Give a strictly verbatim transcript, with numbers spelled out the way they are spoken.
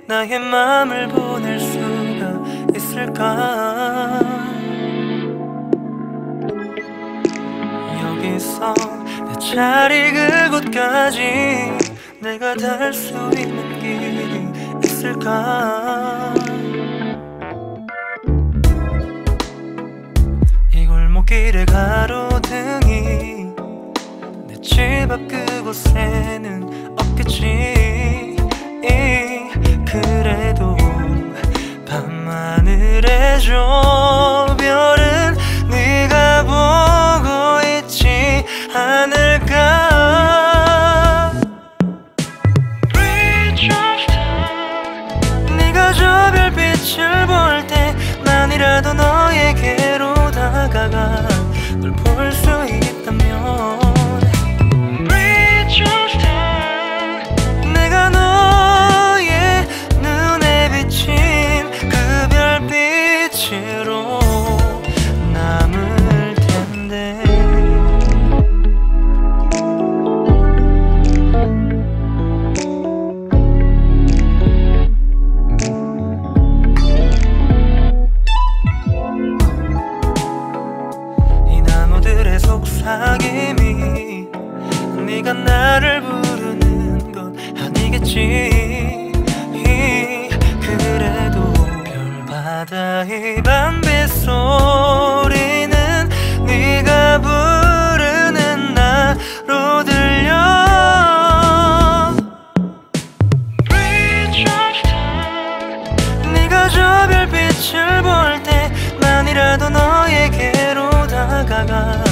나의 맘을 보낼 수가 있을까. 여기서 내 자리 그곳까지 내가 닿을 수 있는 길이 있을까. 이 골목길의 가로등이 내 집 앞 그곳에는 없겠지. 그래도 밤하늘에 저 별은 네가 보고 있지 않을까. 네가 저 별빛을 볼 때만이라도 너에게로 다가가 널 볼 수 있다면 내가 너의 눈에 비친 그 별빛으로 남을 텐데. 이 나무들의 속삭임이 네가 나를 부르는 건 아니겠지. 그래도 별바다의 밤빛 소리는 네가 부르는 나로 들려. 네가 저 별빛을 볼 때만이라도 너에게로 다가가